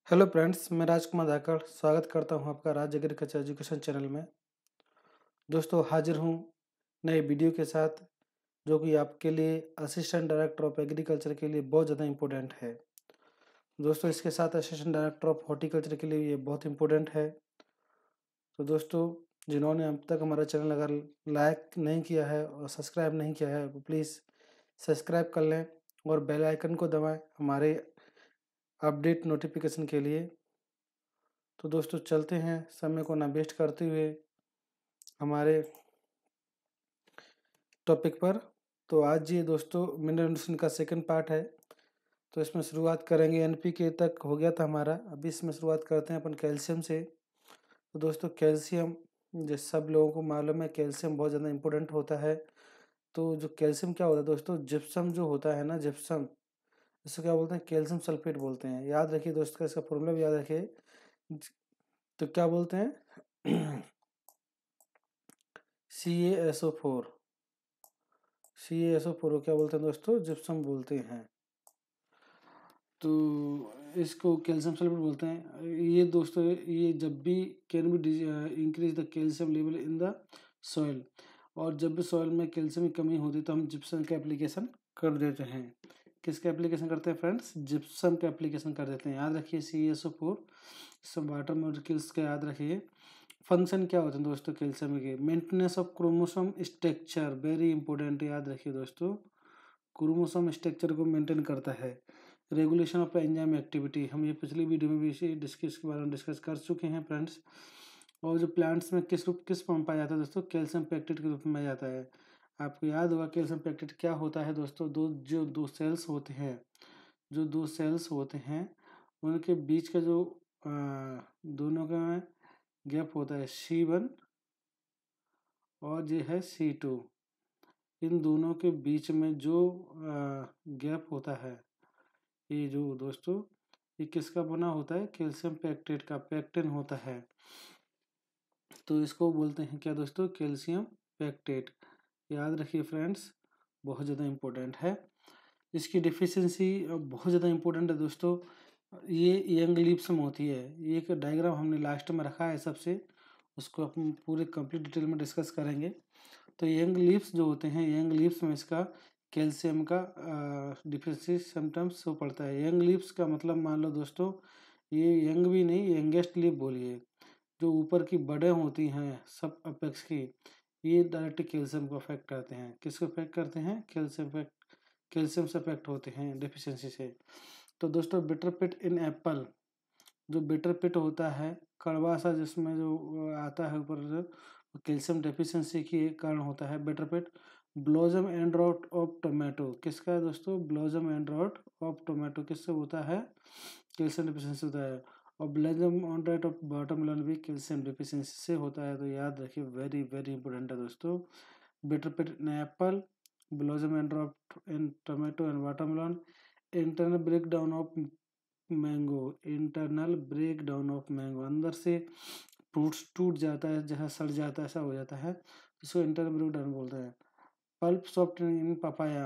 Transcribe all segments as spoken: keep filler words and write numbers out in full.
Hello friends, मैं राजकुमार धाकड़ स्वागत करता हूं आपका राज एग्रीकल्चर एजुकेशन चैनल में। दोस्तों, हाजिर हूं नए वीडियो के साथ, जो कि आपके लिए असिस्टेंट डायरेक्टर ऑफ एग्रीकल्चर के लिए बहुत ज़्यादा इम्पोर्टेंट है। दोस्तों, इसके साथ असिस्टेंट डायरेक्टर ऑफ हॉर्टिकल्चर के लिए ये बहुत इम्पोर्टेंट है। तो दोस्तों, जिन्होंने अब तक हमारा चैनल अगर लाइक नहीं किया है और सब्सक्राइब नहीं किया है तो प्लीज़ सब्सक्राइब कर लें और बेल आइकन को दबाएं हमारे अपडेट नोटिफिकेशन के लिए। तो दोस्तों, चलते हैं समय को ना वेस्ट करते हुए हमारे टॉपिक पर। तो आज ये दोस्तों मिनरल न्यूट्रिशन का सेकंड पार्ट है। तो इसमें शुरुआत करेंगे, एनपीके तक हो गया था हमारा, अभी इसमें शुरुआत करते हैं अपन कैल्शियम से। तो दोस्तों, कैल्शियम जो सब लोगों को मालूम है, कैल्शियम बहुत ज़्यादा इंपॉर्टेंट होता है। तो जो कैल्शियम क्या होता है दोस्तों, जिप्सम जो होता है ना, जिप्सम, इसको क्या बोलते हैं? कैल्शियम सल्फेट बोलते हैं। याद रखिए दोस्तों, इसका फॉर्मूला भी याद रखिए। तो क्या बोलते हैं? C A S O four C A S O four क्या बोलते हैं दोस्तों? जिप्सम बोलते हैं। तो इसको कैल्शियम सल्फेट बोलते हैं। ये दोस्तों, ये जब भी can be increase the calcium level in the soil, और जब भी सॉइल में कैल्शियम की कमी होती है तो हम जिप्सम का एप्लीकेशन कर देते हैं। किसका एप्लीकेशन करते हैं फ्रेंड्स? जिप्सम का एप्लीकेशन कर देते हैं। याद रखिए, सी एस ओ फोर सब वाटर मॉलिक्यूल्स का याद रखिए। फंक्शन क्या होते हैं दोस्तों कैल्शियम के? Maintenance of chromosome structure, very important, याद रखिए दोस्तों। क्रोमोसोम स्ट्रक्चर को मेंटेन करता है। रेगुलेशन ऑफ एंजाइम एक्टिविटी, हम ये पिछली वीडियो में भी इसी डिस्कस के बारे में डिस्कस कर चुके हैं फ्रेंड्स। और जो प्लांट्स में किस रूप किस फॉर्म पाया जाता है दोस्तों? कैल्शियम पेक्टेट के रूप में जाता है। आपको याद होगा कैल्शियम पेक्टेट क्या होता है दोस्तों? दो जो दो सेल्स होते हैं जो दो सेल्स होते हैं उनके बीच का जो आ, दोनों का गैप होता है सी वन और ये है सी टू। इन दोनों के बीच में जो गैप होता है, ये जो दोस्तों, ये किसका बना होता है? कैल्शियम पेक्टेट का, पेक्टिन होता है। तो इसको बोलते हैं क्या दोस्तों? Calcium pectate. याद रखिए फ्रेंड्स, बहुत ज़्यादा इम्पोर्टेंट है। इसकी डिफिशियंसी बहुत ज़्यादा इम्पोर्टेंट है दोस्तों। ये यंग लीव्स में होती है। ये एक डायग्राम हमने लास्ट में रखा है सबसे, उसको हम पूरे कंप्लीट डिटेल में डिस्कस करेंगे। तो यंग लीव्स जो होते हैं, यंग लीव्स में इसका कैल्शियम का डिफिशियंसी सिम्टम्स शो पड़ता है। यंग लीव्स का मतलब मान लो दोस्तों, ये यंग भी नहीं, यंगेस्ट लीव बोलिए। जो ऊपर की बड़े होती हैं सब अपेक्स की, ये डायरेक्ट कैल्शियम को अफेक्ट करते हैं। किसको अफेक्ट करते हैं? कैल्शियम अफेक्ट कैल्शियम से अफेक्ट होते हैं डिफिशियंसी से। तो दोस्तों, बिटर पिट इन एप्पल, जो बिटर पिट होता है कड़वा सा, जिसमें जो आता है ऊपर, कैल्शियम डेफिशिएंसी के कारण होता है bitter pit. Blossom end rot of tomato, किसका है दोस्तों? Blossom end rot of tomato किससे होता है? कैल्शियम डेफिशिएंसी होता है। और blossom end rot of watermelon भी कैल्शियम डेफिशिएंसी से होता है। तो याद रखिए, वेरी वेरी इंपॉर्टेंट है दोस्तों। Bitter pit in apple, blossom end rot in tomato and watermelon. Internal break down of mango, internal break down of mango, अंदर से फ्रूट्स टूट जाता है, जैसा सड़ जाता है, ऐसा हो जाता है, इसको इंटरनल ब्रेक डाउन बोलते हैं। पल्प सॉफ्ट इन पपाया,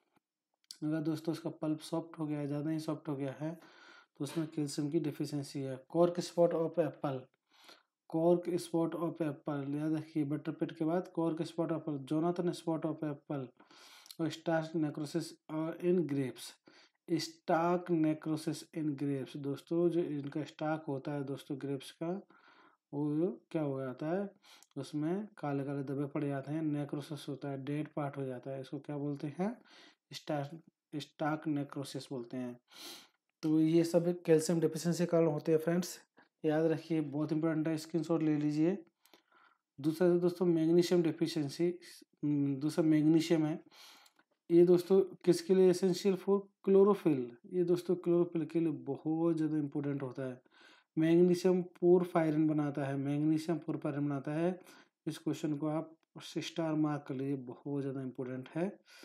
अगर दोस्तों इसका पल्प सॉफ्ट हो गया है, ज़्यादा ही सॉफ्ट हो गया है, तो उसमें कैल्शियम की डिफिशियंसी है। Cork spot of apple, cork spot of apple, याद रखिए, बटर पिट के बाद cork spot of apple, Jonathan spot of apple. और starch necrosis in grapes, stalk necrosis in grapes, दोस्तों जो इनका स्टाक होता है दोस्तों ग्रेप्स का, वो क्या हो जाता है, उसमें काले काले धब्बे पड़ जाते हैं, नेक्रोसिस होता है, डेड पार्ट हो जाता है, इसको क्या बोलते हैं? स्टाक स्टाक नेक्रोसिस बोलते हैं। तो ये सब कैल्शियम डेफिशिएंसी के कारण होते हैं फ्रेंड्स, याद रखिए, बहुत इंपॉर्टेंट है, स्क्रीनशॉट ले लीजिए। दूसरा दोस्तों मैग्नीशियम डेफिशिएंसी, दूसरा मैग्नीशियम है। ये दोस्तों किसके लिए एसेंशियल? फॉर क्लोरोफिल, ये दोस्तों क्लोरोफिल के लिए बहुत ज़्यादा इंपॉर्टेंट होता है। मैग्नीशियम पोरफायरिन बनाता है, मैग्नीशियम पोरफायरिन बनाता है। इस क्वेश्चन को आप स्टार मार्क कर लीजिए, बहुत ज़्यादा इंपॉर्टेंट है।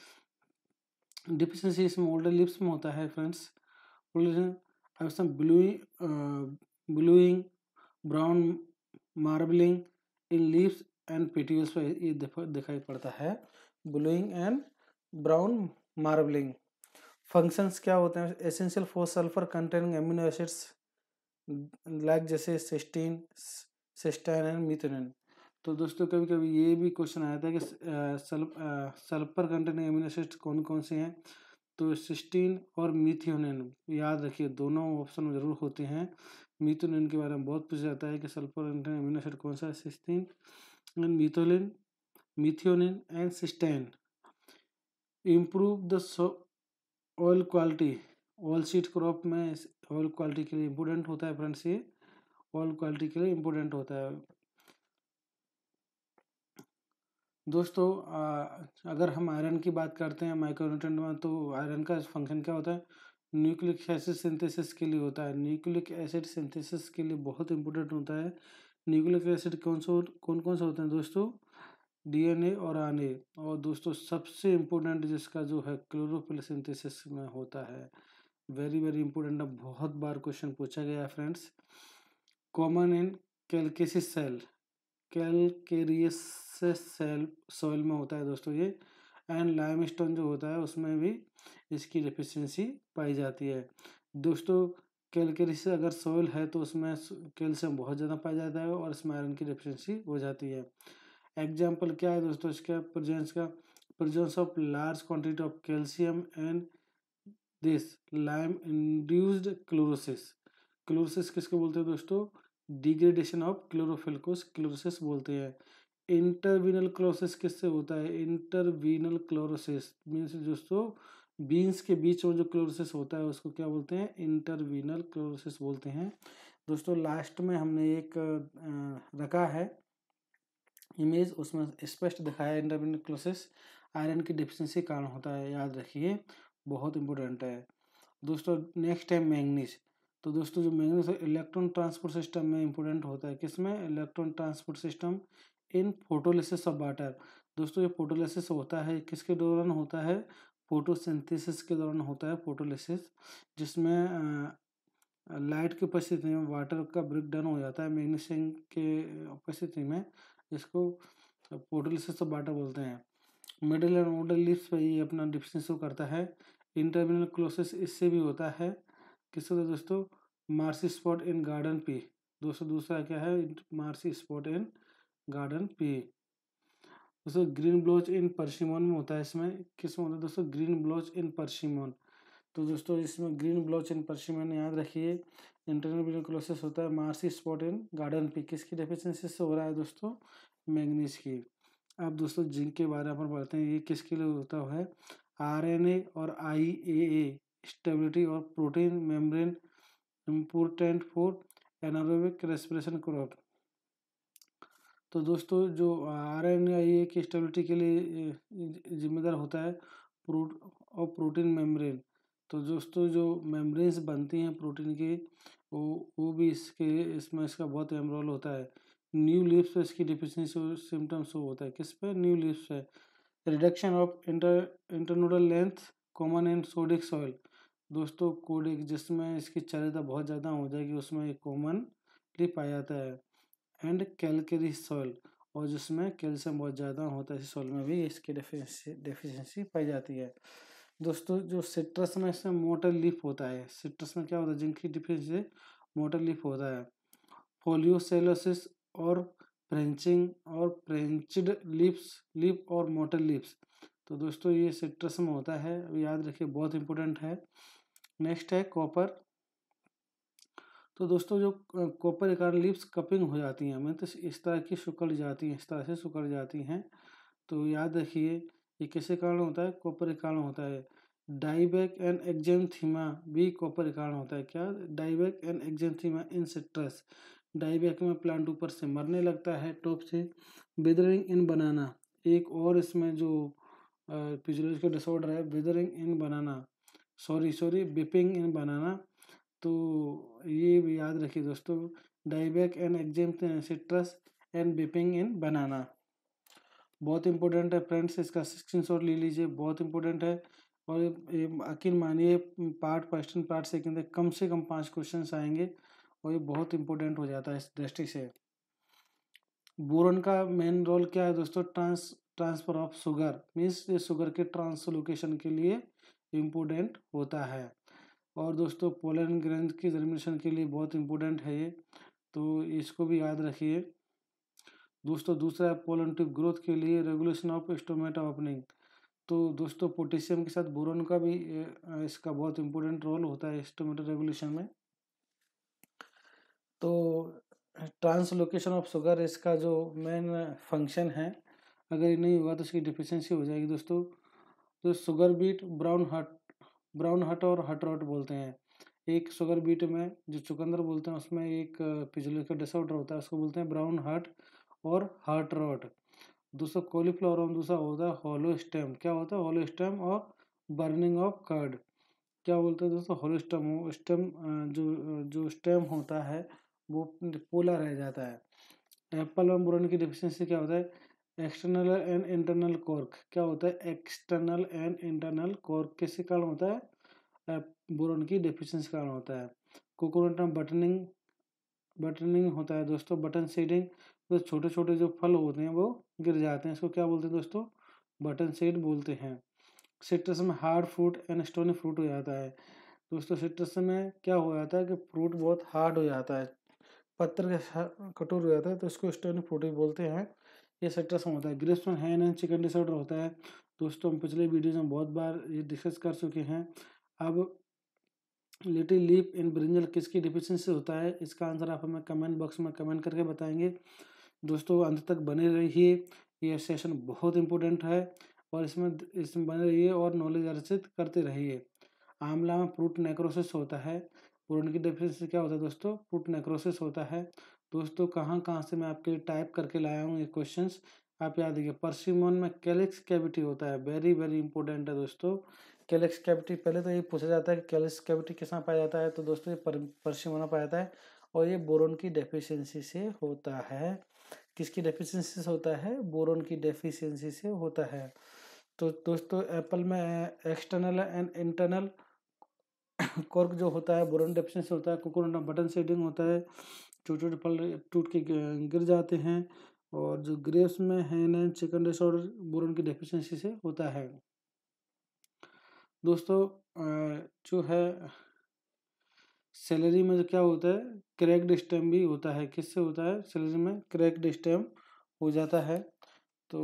डिफिशियंसी इसमें ओल्डर लिप्स में होता है friends. Bluing bluing brown marbling in leaves and petioles पर ये दिखाई पड़ता है, bluing and brown marbling. Functions क्या होते हैं? Essential for sulphur containing amino acids, like जैसे सिस्टीन, सिस्टाइन एंड मीथेनिन। तो दोस्तों कभी कभी ये भी क्वेश्चन आया था कि सल्फर कंटेनिंग एमिनो एसिड कौन कौन से हैं, तो सिस्टीन और मीथियोनिन याद रखिए, दोनों ऑप्शन में जरूर होते हैं। मीथोनिन के बारे में बहुत पूछा जाता है कि सल्फर कंटेनिंग एमिनो एसिड कौन सा है, cysteine and methionine, methionine and cystine. Improve the oil quality, oil seed crop में ऑयल क्वालिटी के लिए इम्पोर्टेंट होता है फ्रेंड्स, ये ऑयल क्वालिटी के लिए इम्पोर्टेंट होता है। दोस्तों आ, अगर हम आयरन की बात करते हैं माइक्रोन्यूट्रिएंट में, तो आयरन का फंक्शन क्या होता है, न्यूक्लिक एसिड सिंथेसिस के लिए होता है। न्यूक्लिक एसिड सिंथेसिस के लिए बहुत इंपॉर्टेंट होता है। न्यूक्लिक एसिड कौन सा कौन कौन से होते हैं दोस्तों, डीएनए और आरएनए। और दोस्तों सबसे इम्पोर्टेंट जिसका जो है क्लोरोफिल सिंथेसिस में होता है, वेरी वेरी इंपॉर्टेंट, अब बहुत बार क्वेश्चन पूछा गया है friends. Common in calcareous soil, calcareous soil soil में होता है दोस्तों ये। एंड लाइमस्टोन जो होता है उसमें भी इसकी डेफिशिएंसी पाई जाती है। दोस्तों कैलकेरियस अगर सॉइल है तो उसमें कैल्शियम बहुत ज़्यादा पाया जाता है और इसमें आयरन की डेफिशिएंसी हो जाती है। एग्जाम्पल क्या है दोस्तों इसका, प्रेजेंस का, presence of large quantity of calcium and this lime induced chlorosis. Chlorosis किसको बोलते हैं दोस्तों, डिग्रेडेशन ऑफ क्लोरोफिल को क्लोरोसिस बोलते हैं। इंटरवीनल क्लोरोसिस किससे होता है, इंटरवीनल क्लोरोसिस मीन्स दोस्तों बीन्स के बीच में जो क्लोरोसिस होता है उसको क्या बोलते हैं, इंटरवीनल क्लोरोसिस बोलते हैं। दोस्तों लास्ट में हमने एक रखा है इमेज, उसमें स्पष्ट दिखाया है इंटरवीनल क्लोरोसिस आयरन की डिफिशिएंसी कारण होता है, याद रखिए बहुत इंपॉर्टेंट है। दोस्तों नेक्स्ट है मैंगनीज। तो दोस्तों जो मैंगनीज इलेक्ट्रॉन ट्रांसपोर्ट सिस्टम में इंपॉर्टेंट होता है, किसमें, electron transport system in photolysis of water. दोस्तों ये फोटोलिसिस होता है किसके दौरान होता है, फोटोसिंथेसिस के दौरान होता है फोटोलिसिस, जिसमें लाइट की उपस्थिति में वाटर का ब्रेक डाउन हो जाता है मैग्नीशियम के उपस्थिति में, इसको फोटोलिसिस ऑफ वाटर बोलते हैं। मिडिल एंड नोडल लीव्स पे ये अपना डिफिशिएंसी शो करता है। इंटरवीनल क्लोरोसिस इससे भी होता है, किससे होता है दोस्तों, marsh spot in garden pea. दोस्तों दूसरा क्या है, marsh spot in garden pea. दोस्तों ग्रीन ब्लोच इन परसिमोन में होता है, इसमें किसमें होता है दोस्तों, ग्रीन ब्लोच इन परसिमोन। तो दोस्तों इसमें ग्रीन ब्लोच इन परसिमोन याद रखिए। इंटरवीनल क्लोरोसिस होता है marsh spot in garden pea, किसकी डेफिशिएंसी से हो रहा है दोस्तों, मैंगनीज की। अब दोस्तों जिंक के बारे में पढ़ते हैं, ये किसके लिए होता है, आरएनए और आईएए स्टेबिलिटी और protein membrane important for anaerobic respiration crop. तो दोस्तों जो आरएनए आईए की स्टेबिलिटी के लिए जिम्मेदार होता है प्रोट और प्रोटीन मेम्ब्रेन। तो दोस्तों जो मेम्ब्रेन्स बनती हैं प्रोटीन की, वो वो भी इसके इसमें इसका बहुत अहम रोल होता है। न्यू लीव्स पे इसकी डिफिशिएंसी सिम्टम्स होता है, किस पे, न्यू लीव्स पे। Reduction of inter internodal length common in sodic soil. दोस्तों कोडिक जिसमें इसकी चार्यता बहुत ज़्यादा हो जाएगी उसमें एक कॉमनली पाया जाता है। एंड कैलकेरी सॉइल, और जिसमें कैल्शियम बहुत ज़्यादा होता है इस सॉइल में भी इसकी डेफिशिएंसी डेफिशिएंसी पाई जाती है। दोस्तों जो सिट्रस में इसमें मोटर लीफ होता है, सिट्रस में क्या होता है, जिनकी डिफिशिएंसी मोटर लीफ होता है। फोलियोसेलोसिस और ब्रांचिंग और ब्रांच्ड लीव्स, लीफ और मोटर लीव्स। तो दोस्तों ये सिट्रस में होता है, याद रखिए बहुत इंपॉर्टेंट है। नेक्स्ट है कॉपर। तो दोस्तों जो कॉपर के कारण लीव्स कपिंग हो जाती हैं, मतलब तो इस तरह की सुकड़ जाती हैं, इस तरह से सुकड़ जाती हैं। तो याद रखिए ये किसके कारण होता है, कॉपर के कारण होता है। डाइबैक एंड एक्जेंथीमा भी कॉपर के कारण होता है, क्या, dieback and exanthema in citrus. Dieback में प्लांट ऊपर से मरने लगता है टॉप से। विदरिंग इन बनाना, एक और इसमें जो फिजियोलॉजिकल डिसऑर्डर है, withering in banana, sorry sorry बिपिंग इन बनाना। तो ये भी याद रखिए दोस्तों, dieback and exanthema citrus and बिपिंग इन बनाना बहुत इंपॉर्टेंट है फ्रेंड्स, इसका स्क्रीनशॉट ले लीजिए, बहुत इंपॉर्टेंट है। और यकीन मानिए part first and part second कम से कम पाँच क्वेश्चन आएंगे और ये बहुत इंपॉर्टेंट हो जाता है इस दृष्टि से। बोरॉन का मेन रोल क्या है दोस्तों, trans transfer of sugar, means ये शुगर के ट्रांसलोकेशन के लिए इम्पोर्टेंट होता है। और दोस्तों पोलन ग्रंथ की जर्मिनेशन के लिए बहुत इंपॉर्टेंट है ये, तो इसको भी याद रखिए। दोस्तों दूसरा है पोलन ट्यूब ग्रोथ के लिए रेगुलेशन ऑफ स्टोमेटा ओपनिंग। तो दोस्तों पोटेशियम के साथ बोरोन का भी इसका बहुत इंपॉर्टेंट रोल होता है स्टोमेटा रेगुलेशन में। तो ट्रांसलोकेशन ऑफ शुगर इसका जो मेन फंक्शन है, अगर ये नहीं हुआ तो इसकी डिफिशियंसी हो जाएगी दोस्तों। तो sugar beet, brown heart, brown heart और हट रॉट बोलते हैं। एक शुगर बीट में जो चुकंदर बोलते हैं उसमें एक फिजियोलॉजिकल डिसऑर्डर होता है, उसको बोलते हैं ब्राउन हट और हार्ट रॉट। दूसरा कॉलीफ्लावर में दूसरा होता है हॉलो स्टेम। क्या होता है? हॉलो स्टेम और बर्निंग ऑफ कर्ड। क्या बोलते हैं दोस्तों? हॉलो स्टेम, स्टेम जो जो स्टेम होता है वो पोला रह जाता है। एप्पल में बोरोन की डिफिशियंसी क्या होता है? External and internal cork. क्या होता है? एक्सटर्नल एंड इंटरनल कॉर्क किसके कारण होता है? बोरोन की डिफिशियंसी कारण होता है। कोकोनट में बटनिंग बटनिंग होता है दोस्तों, बटन सीडिंग। तो छोटे छोटे जो फल होते हैं वो गिर जाते हैं, इसको क्या बोलते हैं दोस्तों? बटन सीड बोलते हैं। सिट्रस में hard fruit and stony fruit हो जाता है। दोस्तों सिट्रस में क्या हो जाता है कि फ्रूट बहुत हार्ड हो जाता है, पत्थर के कठोर हो जाता है, तो इसको स्टोनी फ्रूट भी बोलते हैं। ये सिट्रस में होता है। ग्रेप्स में हैन एंड चिकन डिसऑर्डर होता है। दोस्तों हम पिछले वीडियो में बहुत बार ये डिस्कस कर चुके हैं। अब लिटिल लीफ इन ब्रिंजल किसकी डिफिशियंसी होता है? इसका आंसर आप हमें कमेंट बॉक्स में कमेंट करके बताएंगे। दोस्तों अंत तक बने रहिए, ये सेशन बहुत इंपॉर्टेंट है और इसमें इसमें बने रहिए और नॉलेज अर्जित करते रहिए। आंवला में फ्रूट नेक्रोसिस होता है। बोरोन की डेफिशिएंसी क्या होता है दोस्तों? फ्रूट नेक्रोसिस होता है। दोस्तों कहाँ कहाँ से मैं आपके लिए टाइप करके लाया हूँ ये क्वेश्चंस, आप याद रखिए। परसिमन में कैलिक्स कैविटी होता है, वेरी वेरी इंपॉर्टेंट है दोस्तों। कैलिक्स कैविटी, पहले तो ये पूछा जाता है कि कैलिक्स कैविटी किस में पाया जाता है, तो दोस्तों ये पर, परसिमन में पाया जाता है और ये बोरोन की डेफिशिएंसी से होता है। किसकी डेफिशिएंसी से होता है? बोरोन की डेफिशिएंसी से होता है। तो दोस्तों एप्पल में एक्सटर्नल एंड इंटरनल कॉर्क जो होता है बोरोन डेफिशिएंसी होता है। कोकोनट में बटन सीडिंग होता है, छोटे छोटे फल टूट के गिर जाते हैं। और जो ग्रेप्स में hen and chicken disorder boron की डेफिशिएंसी से होता है। दोस्तों जो है सेलेरी में क्या होता है? क्रैक्ड स्टेम भी होता है। किससे होता है? सेलेरी में क्रैक्ड स्टेम हो जाता है। तो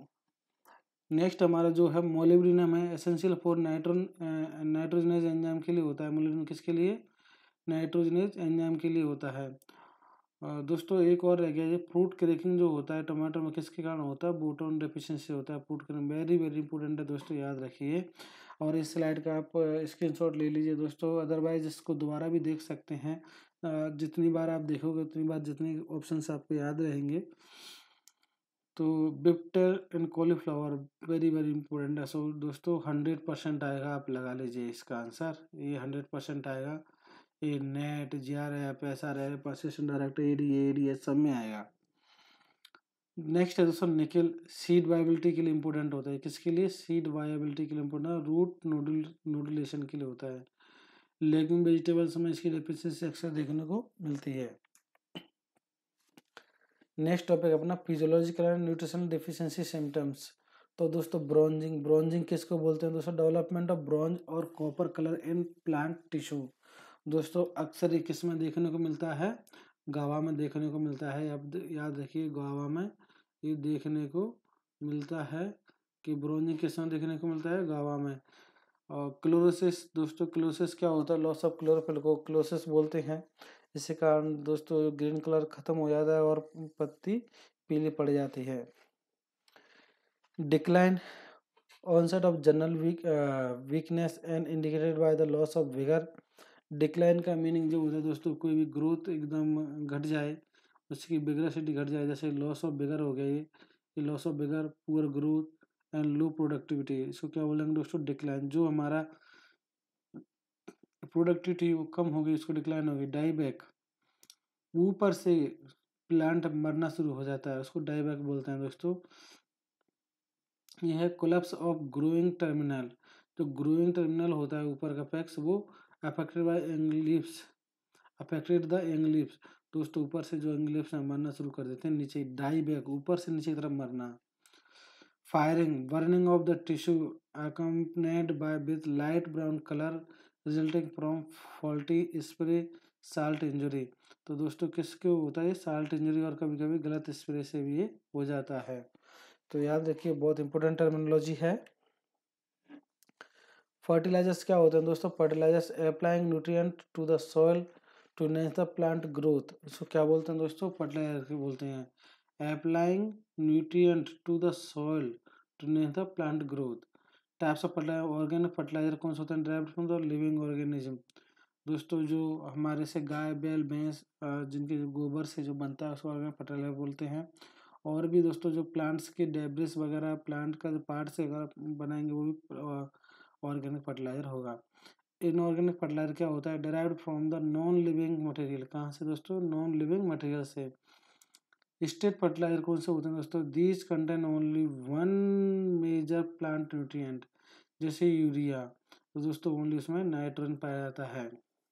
नेक्स्ट हमारा जो है मोलिब्डेनम है, एसेंशियल फॉर नाइट्रोन नाइट्रोजनेज एंजाइम के लिए होता है। मोलिब्डेनम किसके लिए? नाइट्रोजनेज एंजाइम के लिए होता है। दोस्तों एक और रह गया, ये फ्रूट क्रैकिंग जो होता है टमाटर में किसके कारण होता है? बोरोन डेफिशिएंसी होता है। Fruit cracking very very important है दोस्तों, याद रखिए। और इस स्लाइड का आप स्क्रीनशॉट ले लीजिए दोस्तों, अदरवाइज इसको दोबारा भी देख सकते हैं। जितनी बार आप देखोगे उतनी बार जितनी ऑप्शंस आपको याद रहेंगे। तो बिप्टर and cauliflower very very important है। सो दोस्तों हंड्रेड परसेंट आएगा, आप लगा लीजिए इसका आंसर, ये हंड्रेड परसेंट आएगा। ये NET, G R F, S R F, persistent direct, AD ADS सब में आएगा। नेक्स्ट है दोस्तों निकल, सीड वायबिलिटी के लिए इंपॉर्टेंट होता है। किसके लिए? सीड वायबिलिटी के लिए इंपॉर्टेंट है। रूट नोडुल नोडुलेशन के लिए होता है। लेगिंग वेजिटेबल्स में इसकी डेफिशिएंसी अक्सर देखने को मिलती है। नेक्स्ट टॉपिक अपना physiological and nutritional deficiency symptoms. तो दोस्तों ब्रॉन्जिंग, ब्रॉन्जिंग किसको बोलते हैं दोस्तों? डेवलपमेंट ऑफ ब्रॉन्ज और copper colour in plant tissue. दोस्तों अक्सर ये किस में देखने को मिलता है? गावा में देखने को मिलता है। अब याद रखिए गावा में ये देखने को मिलता है कि ब्रॉन्जिंग किस में देखने को मिलता है? गावा में। और क्लोरोसिस, दोस्तों क्लोरोसिस क्या होता है? लॉस ऑफ क्लोरोफिल को क्लोरोसिस बोलते हैं। इसी कारण दोस्तों ग्रीन कलर खत्म हो जाता है और पत्ती पीली पड़ जाती है। Decline, onset of general weak weakness and indicated by the loss of vigour. Decline का मीनिंग जो होता है दोस्तों, कोई भी ग्रोथ एकदम घट जाए, उसकी विगरसिटी घट जाए, जैसे लॉस ऑफ विगर हो गया, ये loss of vigour, poor growth and low productivity, इसको क्या बोलेंगे दोस्तों? डिक्लाइन। जो हमारा प्रोडक्टिविटी वो कम होगी, इसको डिक्लाइन होगी। डाईबैक, ऊपर से प्लांट मरना शुरू हो जाता है, उसको डाईबैक बोलते हैं दोस्तों। यह है कोलैप्स ऑफ ग्रोइंग टर्मिनल। जो ग्रोइंग टर्मिनल होता है ऊपर का पैक्स, वो affected by young leaves, affected the young leaves. दोस्तों ऊपर से जो यंग लीव्स मरना शुरू कर देते हैं, नीचे डाईबैक, ऊपर से नीचे की तरफ मरना। Firing, burning of the tissue accompanied by with light brown colour resulting from faulty spray salt injury. तो दोस्तों किसके होता है साल्ट इंजरी, और कभी कभी गलत स्प्रे से भी ये हो जाता है। तो याद रखिए बहुत इंपॉर्टेंट टर्मिनोलॉजी है। फर्टिलाइजर्स क्या होते हैं दोस्तों? Fertilizers applying nutrient to the soil to enhance the plant growth. इसको क्या बोलते हैं दोस्तों? फर्टिलाइजर बोलते हैं। Applying nutrient to the soil to enhance the plant growth. Types of fertilizer, organic fertilizer कौन से होते हैं? Derived from the living organism. दोस्तों जो हमारे से गाय बैल भैंस जिनके गोबर से जो बनता है उसको ऑर्गेनिक फर्टिलाइजर बोलते हैं। और भी दोस्तों जो प्लांट्स के डेब्रिस वगैरह प्लांट का जो पार्ट से अगर बनाएंगे वो भी ऑर्गेनिक फर्टिलाइजर होगा। इनऑर्गेनिक फर्टिलाइजर क्या होता है? Derived from the non living material. कहाँ से दोस्तों? नॉन लिविंग मटेरियल से। स्टेट फर्टिलाइजर कौन से होते हैं दोस्तों? These contain only one major plant nutrient, जैसे यूरिया। तो दोस्तों ओनली उसमें नाइट्रोजन पाया जाता है।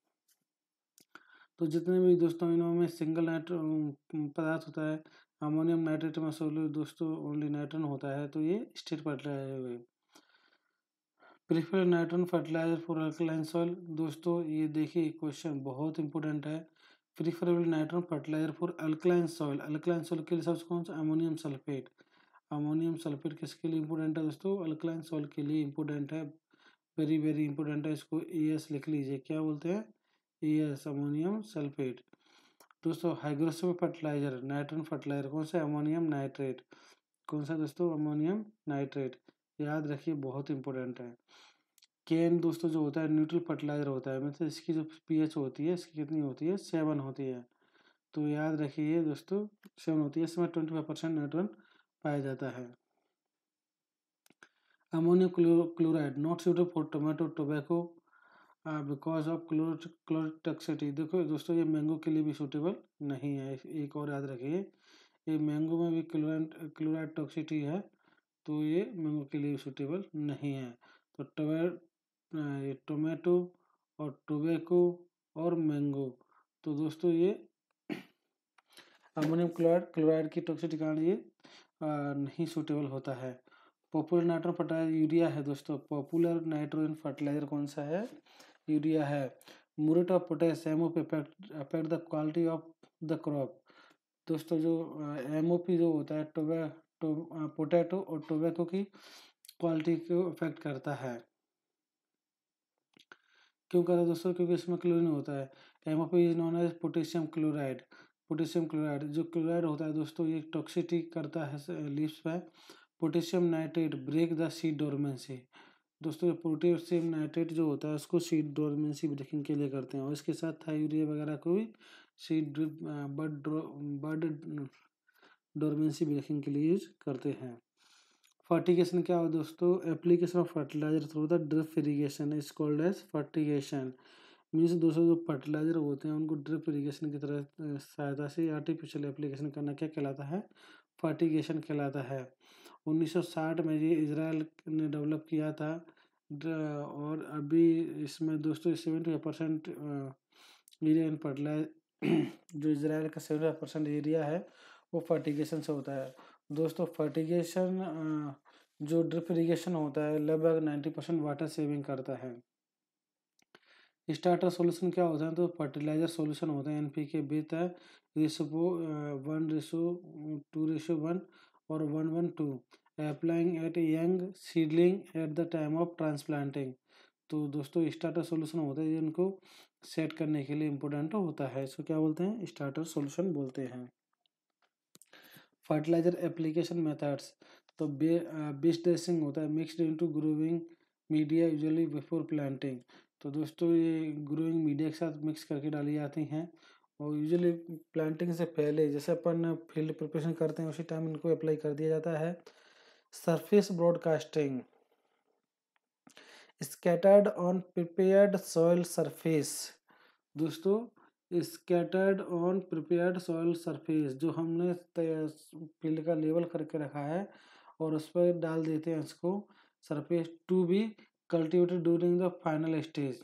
तो जितने भी दोस्तों इनमें सिंगल नाइट्रो पदार्थ होता है, अमोनियम नाइट्रेट में सोलर दोस्तों ओनली नाइट्रोजन होता है, तो ये स्टेट फर्टिलाइजर हुए। Prefer nitrogen fertilizer for alkaline soil. दोस्तों ये देखिए क्वेश्चन बहुत इंपॉर्टेंट है। Preferable nitrogen fertilizer for alkaline soil. Alkaline soil के लिए सबसे कौन सा? Ammonium sulphate. अमोनियम सल्फेट किसके लिए इंपॉर्टेंट है दोस्तों? अल्कलाइन सॉइल के लिए इंपॉर्टेंट है, वेरी वेरी इंपॉर्टेंट है। इसको ए एस लिख लीजिए, क्या बोलते हैं? A S, ammonium sulphate. दोस्तों हाइग्रोसिक फर्टिलाइजर नाइट्रोजन फर्टिलाइजर कौन सा? Ammonium nitrate. कौन सा दोस्तों? Ammonium nitrate. याद रखिए बहुत इंपॉर्टेंट है। केन दोस्तों जो होता है न्यूट्रल फर्टिलाइजर होता है, मतलब इसकी जो पीएच होती है इसकी कितनी होती है? सेवन होती है। तो याद रखिए दोस्तों सेवन होती है, इसमें ट्वेंटी फाइव परसेंट नाइट्रोजन पाया जाता है। Ammonium chloride not suitable for tomato tobacco because of chloride toxicity. देखो दोस्तों ये मैंगो के लिए भी सूटेबल नहीं है। एक और याद रखिए, ये मैंगो में भी क्लोराइड क्लोराइड टॉक्सिसिटी है, तो ये मैंगो के लिए सूटेबल नहीं है। तो टोमे टोमेटो और टोबैको और मैंगो, तो दोस्तों ये अमोनियम क्लोराइड क्लोराइड की टॉक्सिसिटी कारण ये नहीं सूटेबल होता है। पॉपुलर नाइट्रोजन फर्टिलाइजर यूरिया है दोस्तों। पॉपुलर नाइट्रोजन फर्टिलाइजर कौन सा है? यूरिया है। Muriate of potash MOP affect the quality of the crop. दोस्तों जो एमओपी जो होता है टोबे टो, पोटैटो और टोबैको की क्वालिटी को अफेक्ट करता है। क्यों करता है दोस्तों? क्योंकि इसमें क्लोरीन होता है। MOP is known as potassium chloride. Potassium chloride जो क्लोराइड होता है दोस्तों ये टॉक्सिसिटी करता है लीव्स पे। Potassium nitrate break the seed dormancy. दोस्तों पोटेशियम नाइट्रेट जो होता है उसको सीड डोरमेंसी ब्रेकिंग के लिए करते हैं, और इसके साथ थायूरिया वगैरह को भी seed bird bird dormancy breaking के लिए यूज करते हैं। फर्टिगेशन क्या हो दोस्तों? Application of fertilizer through the drip irrigation is called as fertigation. Means दोस्तों जो फर्टिलाइजर होते हैं उनको ड्रिप इरिगेशन की तरह सहायता से आर्टिफिशियल एप्लीकेशन करना क्या कहलाता है? फर्टिगेशन कहलाता है। उन्नीस सौ साठ में ये इजराइल ने डेवलप किया था, और अभी इसमें दोस्तों seventy percent area in fertilize जो इजराइल का सेवेंटी परसेंट एरिया है वो फर्टिगेशन से होता है। दोस्तों फर्टिगेशन जो ड्रिप इरिगेशन होता है लगभग नाइन्टी परसेंट वाटर सेविंग करता है। स्टार्टर सॉल्यूशन क्या होता है? तो फर्टिलाइजर सॉल्यूशन होता है NPK with ratio one ratio two ratio one और one one two applying at young seedling at the time of transplanting. तो दोस्तों स्टार्टर सॉल्यूशन होता है जिनको सेट करने के लिए इम्पोर्टेंट होता है, इसको क्या बोलते हैं? स्टार्टर सॉल्यूशन बोलते हैं। फर्टिलाइजर एप्लीकेशन मेथड्स, तो बे बेस ड्रेसिंग होता है mixed into growing media usually before planting. तो दोस्तों ये ग्रोइंग मीडिया के साथ मिक्स करके डाली जाती हैं, और यूजुअली प्लांटिंग से पहले जैसे अपन फील्ड प्रिपरेशन करते हैं उसी टाइम इनको अप्लाई कर दिया जाता है। Surface broadcasting scattered on prepared soil surface. दोस्तों scattered on prepared soil surface जो हमने फील्ड का लेवल करके रखा है और उस पर डाल देते हैं इसको surface to be cultivated during the final stage.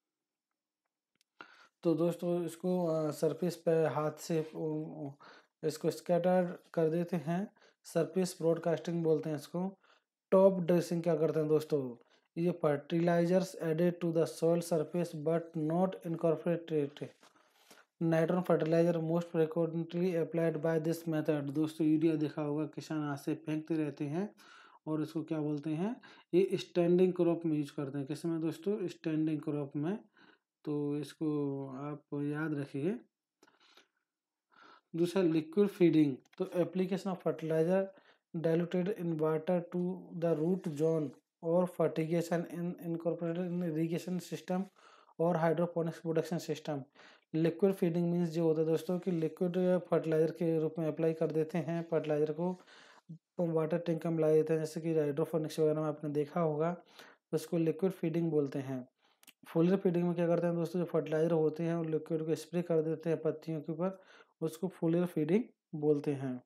तो दोस्तों इसको सरफेस पे हाथ से इसको स्कैटर कर देते हैं, सरफेस ब्रॉडकास्टिंग बोलते हैं इसको। टॉप ड्रेसिंग क्या करते हैं दोस्तों? ये fertilizers added to the soil surface but not incorporated. Nitrogen fertilizer most frequently applied by this method. दोस्तों यूरिया देखा होगा किसान हाथ से फेंकते रहते हैं और इसको क्या बोलते हैं, ये स्टैंडिंग क्रॉप में यूज करते हैं। किसमें दोस्तों, स्टैंडिंग क्रॉप में। तो इसको आप याद रखिए। दूसरा लिक्विड फीडिंग, तो application of fertilizer diluted in water to the root zone और fertigation in incorporated in irrigation system और hydroponics production system. Liquid feeding means जो होता है दोस्तों कि लिक्विड फर्टिलाइजर के रूप में अप्लाई कर देते हैं फर्टिलाइजर को, वाटर टैंक में मिला देते हैं, जैसे कि हाइड्रोपोनिक्स वगैरह में आपने देखा होगा, तो उसको लिक्विड फीडिंग बोलते हैं। फुलर फीडिंग में क्या करते हैं दोस्तों, जो फर्टिलाइजर होते हैं और लिक्विड को स्प्रे कर देते हैं पत्तियों के ऊपर, उसको फुलर फीडिंग बोलते हैं।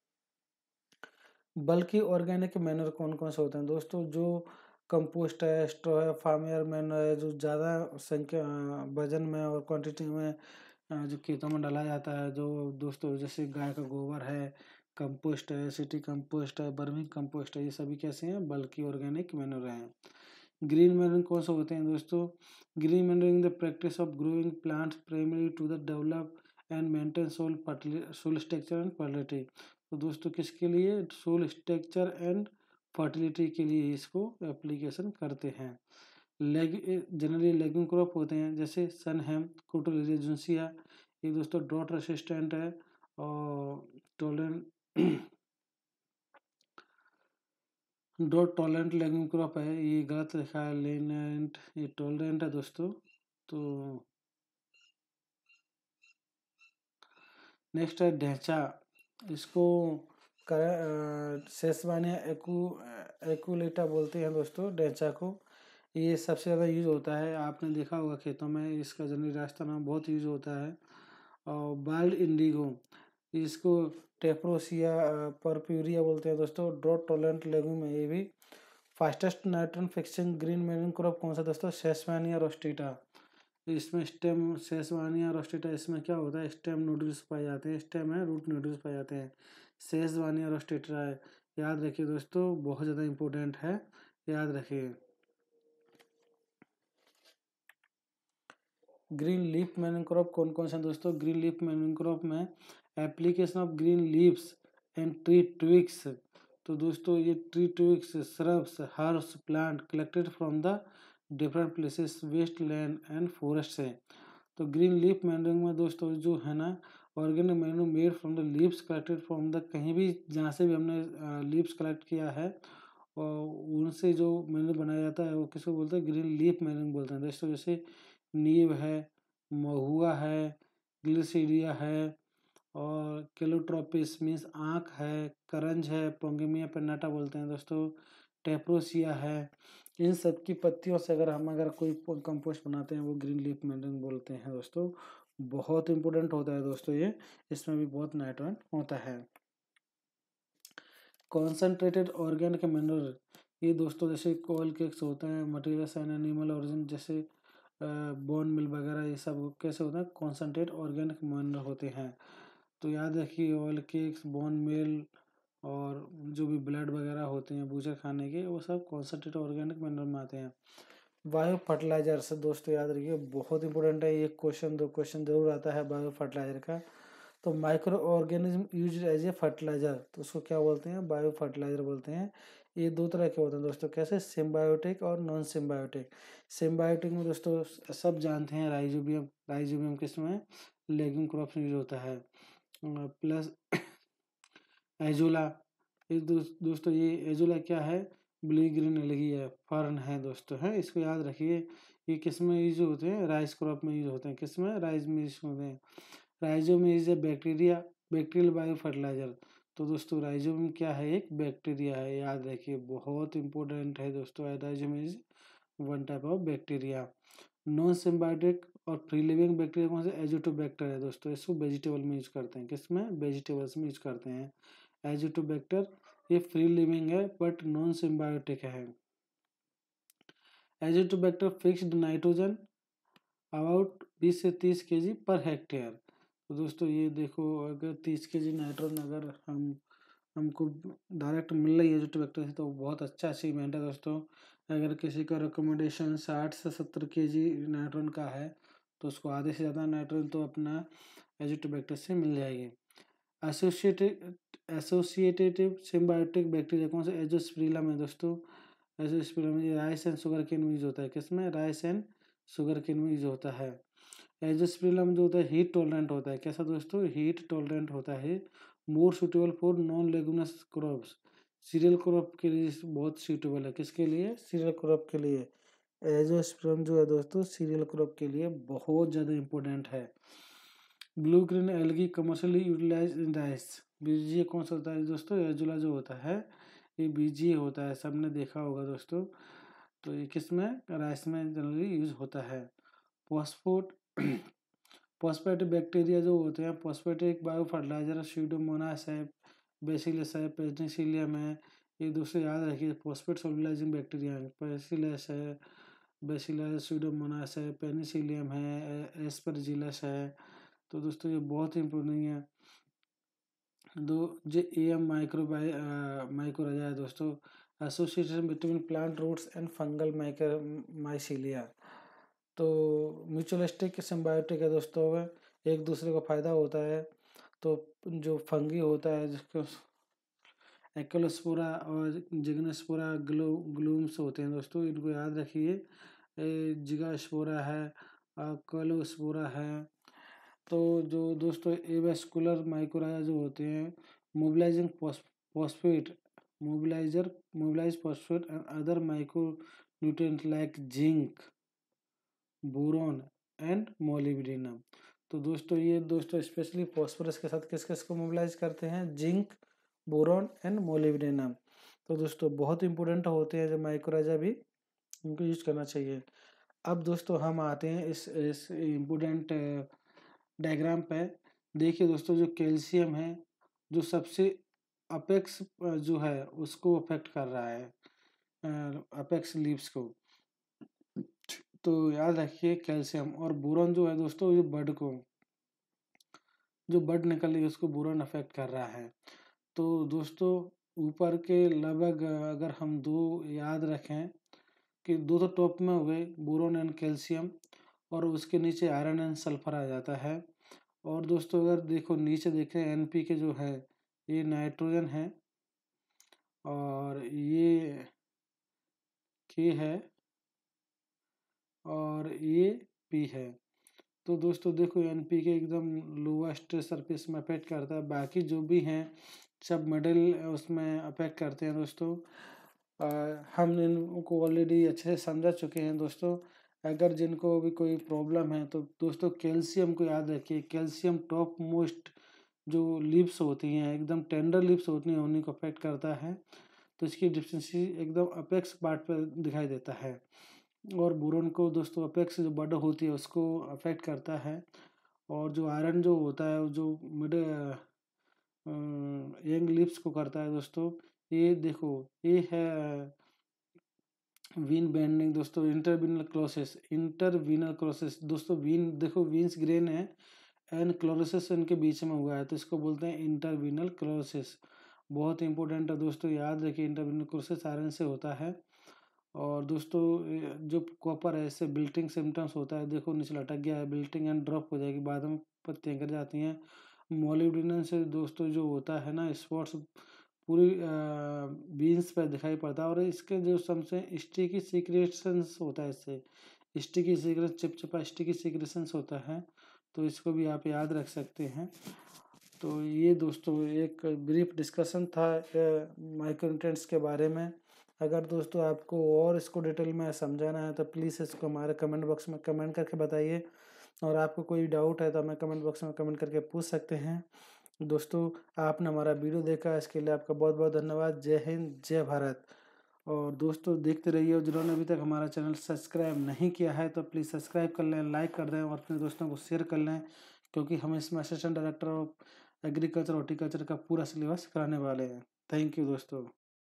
बल्कि ऑर्गेनिक मैनर कौन कौन से होते हैं दोस्तों, जो कंपोस्ट है, स्ट्रॉ है, फार्मियर मैनर है, जो ज़्यादा संख्या वजन में और क्वांटिटी में जो खेतों में डाला जाता है, जो दोस्तों जैसे गाय का गोबर है, कंपोस्ट है, सिटी कंपोस्ट है, बर्मी कंपोस्ट है, ये सभी कैसे हैं, बल्कि ऑर्गेनिक मैनर हैं। ग्रीन मैनरिंग कौन से होते हैं दोस्तों, green manuring the practice of growing plants primary to the develop and maintain soil soil structure and fertility. तो दोस्तों किसके लिए, सोल स्ट्रक्चर एंड फर्टिलिटी के लिए इसको एप्लीकेशन करते हैं। लेग जनरली लेग्यूम क्रॉप होते हैं, जैसे सन हैम, कोटोलेरिया, ये दोस्तों ड्रॉट रेसिस्टेंट है और tolerant drought tolerant legume crop है, ये गलत लिखा है, लेनेंट, ये टॉलरेंट है दोस्तों। तो नेक्स्ट है ढेंचा, इसको सेसवानिया एकू एकुलेटा बोलते हैं दोस्तों ढेंचा को। ये सबसे ज़्यादा यूज होता है, आपने देखा होगा खेतों में, इसका जनरली राजस्थान में बहुत यूज होता है। और बाइल्ड इंडिगो, इसको टेप्रोसिया परप्यूरिया बोलते हैं दोस्तों, ड्रॉट टॉलरेंट लेग्यूम है ये भी। Fastest nitrogen fixing green manuring crop कौन सा दोस्तों, सेसवानिया रोस्टेटा। इसमें स्टेम सेसवानिया रोस्टेटा, इसमें क्या होता है, स्टेम नोड्यूल्स पाए जाते हैं, स्टेम है रूट नोड्यूल्स पाए जाते हैं। सेसवानिया रोस्टेटा है, याद रखिए दोस्तों, बहुत ज़्यादा इंपॉर्टेंट है, याद रखिए। ग्रीन लीफ मैनरिंग क्रॉप कौन कौन से दोस्तों, ग्रीन लीफ मैनरिंग क्रॉप में application of green leaves and tree twigs. तो दोस्तों ये tree twigs, shrubs, herbs, plant collected from the different places, waste land and forest से। तो ग्रीन लीफ मैनरिंग में दोस्तों जो है ना, organic manuring made from the leaves collected from the, कहीं भी जहाँ से भी हमने लीव्स कलेक्ट किया है और उनसे जो मैनरिंग बनाया जाता है वो किसको बोलते हैं, ग्रीन लीफ मैनरिंग बोलते हैं दोस्तों। जैसे नीम है, महुआ है, ग्लिसीरिया है और केलोट्रोपिस मीन्स आँख है, करंज है, पोंगेमिया पेन्नाटा बोलते हैं दोस्तों, टेप्रोसिया है। इन सब की पत्तियों से अगर हम अगर कोई कंपोस्ट बनाते हैं वो ग्रीन लीफ मैनरिंग बोलते हैं दोस्तों। बहुत इंपॉर्टेंट होता है दोस्तों ये, इसमें भी बहुत नाइट्रोजन होता है। कॉन्सेंट्रेटेड ऑर्गेनिक मैनर, ये दोस्तों जैसे कोयल केक्स होता है, मटेरियल्स एंड एनिमल ओरिजिन, जैसे बोन मिल वगैरह, ये सब कैसे होता है, कॉन्सेंट्रेट ऑर्गेनिक मैनर होते हैं। तो याद रखिए ऑयल केक्स, बोन मिल और जो भी ब्लड वगैरह होते हैं बूचर खाने के, वो सब कॉन्सेंट्रेट ऑर्गेनिक मैनर में आते हैं। बायो फर्टिलाइजर से दोस्तों याद रखिए, बहुत इंपॉर्टेंट है, एक क्वेश्चन दो क्वेश्चन जरूर आता है बायो फर्टिलाइजर का। तो micro organism use as a fertilizer, तो उसको क्या बोलते हैं, बायो फर्टिलाइजर बोलते हैं। ये दो तरह के होते हैं दोस्तों, कैसे, सिम्बायोटिक और नॉन सिम्बायोटिक। सिम्बायोटिक में दोस्तों सब जानते हैं, राइजोबियम, राइजोबियम किसमें, लेग्यूम क्रॉप्स में यूज होता है। प्लस एजोला, ये दोस्तों ये एजोला क्या है, ब्लू ग्रीन एलगी है, फर्न है दोस्तों, है, इसको याद रखिए। ये किस में यूज होते हैं, राइस क्रॉप में यूज होते हैं, किस में, राइस में यूज होते हैं। Rhizome is a bacteria, bacterial bio fertilizer. तो दोस्तों राइजोम क्या है, एक बैक्टीरिया है, याद रखिए, बहुत इंपॉर्टेंट है दोस्तों। Rhizome is one type of bacteria. Non symbiotic और फ्री लिविंग बैक्टीरिया कौन से, एजोटोबैक्टर है दोस्तों, इसको वेजिटेबल में यूज करते हैं, किसमें, वेजिटेबल्स में यूज करते हैं। एजोटोबैक्टर ये फ्री लिविंग है बट नॉन सिम्बायोटिक है। एजोटोबैक्टर फिक्स्ड नाइट्रोजन अबाउट बीस से तीस के जी पर हेक्टेयर। तो दोस्तों ये देखो, अगर तीस के जी नाइट्रोजन अगर हम हमको डायरेक्ट मिल रही है एजोटोबैक्टर से, तो बहुत अच्छा अचीवमेंट है दोस्तों। अगर किसी का रिकमेंडेशन साठ से सत्तर के जी नाइट्रोजन का है तो उसको आधे से ज़्यादा नाइट्रोजन तो अपना एजिटोबैक्टर से मिल जाएगी। एसोसिएटेड एसोसिएटेटिव सिम्बायोटिक बैक्टीरिया कौन सा? एजोस्पिरिलम है दोस्तों। एजोस्पिरिलम ये राइस एंड शुगर केन में यूज होता है। किसमें? राइस एंड शुगर केन में यूज होता है। एजोस्पिरिलम जो होता है हीट टॉलरेंट होता है। कैसा दोस्तों? हीट टॉलरेंट होता है। More suitable for non leguminous crops, cereal crop के लिए बहुत सूटेबल है। किसके लिए? सीरियल क्रॉप के लिए। एजोस्पिरिलम जो है दोस्तों सीरियल क्रॉप के लिए बहुत ज़्यादा इम्पोर्टेंट है। Blue green algae commercially utilize in rice, BGA कौन सा होता है दोस्तों? एजुला जो होता है ये बीजीए होता है, सबने देखा होगा दोस्तों। तो ये किस में? राइस में जनरली यूज होता है। फॉस्फोट फॉस्फेटिक बैक्टीरिया जो होते हैं, फॉस्फेटिक बायो फर्टिलाइजर स्यूडोमोनास है, बेसिलस है, पेनिसिलियम है, ये दोस्तों याद रखिए फॉस्फेट सोलुलाइजिंग बैक्टीरिया है। बेसिलस है, बेसिलस, स्यूडोमोनास है, पेनिसिलियम है, एस्परजिलस है। तो दोस्तों ये बहुत इंपॉर्टेंट है। दो जो ए एम माइक्रोबाइ माइक्रोराजा है दोस्तों, association between plant roots and fungal micro mycelia. तो म्यूचुअलिस्टिक सिम्बायोटिक है दोस्तों, एक दूसरे को फायदा होता है। तो जो फंगी होता है जिसको एक्लोस्पोरा और जिग्नोस्पोरा ग्लो ग्लूम्स होते हैं दोस्तों, इनको याद रखिए। जिगास्पोरा है, क्लोस्पोरा है। तो जो दोस्तों एवेस्कुलर माइक्रोराजा जो होते हैं, mobilizing phosphate mobilizer mobilize phosphate and other micro nutrient like zinc, boron and molybdenum. तो दोस्तों ये दोस्तों स्पेशली फॉस्फोरस के साथ किस किस को मोबिलाइज करते हैं? Zinc, boron and molybdenum. तो दोस्तों बहुत इंपॉर्टेंट होते हैं जो माइक्रोराजा भी, उनको यूज करना चाहिए। अब दोस्तों हम आते हैं इस इस इम्पोर्टेंट डायग्राम पे। देखिए दोस्तों जो कैल्शियम है जो सबसे अपेक्स जो है उसको अफेक्ट कर रहा है, अपेक्स लीव्स को। तो याद रखिए कैल्शियम। और बोरॉन जो है दोस्तों ये बड को, जो बड निकल रही है उसको बोरॉन अफेक्ट कर रहा है। तो दोस्तों ऊपर के लगभग अगर हम दो याद रखें कि दो तो टॉप में हो गए बोरॉन एंड कैल्शियम, और उसके नीचे आयरन एंड सल्फर आ जाता है। और दोस्तों अगर देखो नीचे देखें एन पी के जो है ये नाइट्रोजन है और ये के है और ये पी है। तो दोस्तों देखो एन पी के एकदम लोवेस्ट सरफेस में अफेक्ट करता है, बाकी जो भी हैं सब मिडिल उसमें अफेक्ट करते हैं दोस्तों। आ, हम इनको ऑलरेडी अच्छे से समझा चुके हैं दोस्तों। अगर जिनको भी कोई प्रॉब्लम है तो दोस्तों कैल्शियम को याद रखिए। कैल्शियम टॉप मोस्ट जो लिप्स होती हैं एकदम टेंडर लिप्स होती हैं उन्हीं को अफेक्ट करता है। तो इसकी डिफिशिएंसी एकदम अपेक्स पार्ट पर दिखाई देता है। और बोरॉन को दोस्तों अपेक्स जो बड होती है उसको अफेक्ट करता है। और जो आयरन जो होता है जो मिड यंग लिप्स को करता है दोस्तों। ये देखो ये है वीन बेंडिंग दोस्तों, इंटरवीनल क्लोसिस, इंटरवीनल क्लोसिस दोस्तों। वीन देखो वीन्स ग्रेन है एंड क्लोरोसिस इनके बीच में हुआ है तो इसको बोलते हैं इंटरवीनल क्लोरोसिस। बहुत इंपॉर्टेंट है दोस्तों, याद रखिए इंटरवीनल क्लोरोसिस आयरन से होता है। और दोस्तों जो कॉपर है इससे बिल्टिंग सिम्टम्स होता है, देखो नीचे लटक गया है, बिल्टिंग एंड ड्रॉप हो जाएगी, बाद में पत्तियाँ गिर जाती हैं। मोलिब्डेनम से दोस्तों जो होता है ना स्पॉट्स पूरी बीन्स पर दिखाई पड़ता है। और इसके जो सबसे स्टिकी सीक्रेशंस होता है, इससे स्टिकी सीक्रेट चिपचिपा स्टिकी सीक्रेशंस होता है। तो इसको भी आप याद रख सकते हैं। तो ये दोस्तों एक ब्रीफ डिस्कशन था माइक्रोन्यूट्रिएंट्स के बारे में। अगर दोस्तों आपको और इसको डिटेल में समझाना है तो प्लीज़ इसको हमारे कमेंट बॉक्स में कमेंट करके बताइए। और आपको कोई डाउट है तो हमें कमेंट बॉक्स में कमेंट करके पूछ सकते हैं। दोस्तों आपने हमारा वीडियो देखा इसके लिए आपका बहुत बहुत धन्यवाद। जय हिंद, जय भारत। और दोस्तों देखते रहिए, और जिन्होंने अभी तक हमारा चैनल सब्सक्राइब नहीं किया है तो प्लीज़ सब्सक्राइब कर लें, लाइक कर दें और अपने दोस्तों को शेयर कर लें, क्योंकि हम इसमें assistant director of agriculture horticulture का पूरा सिलेबस कराने वाले हैं। थैंक यू दोस्तों।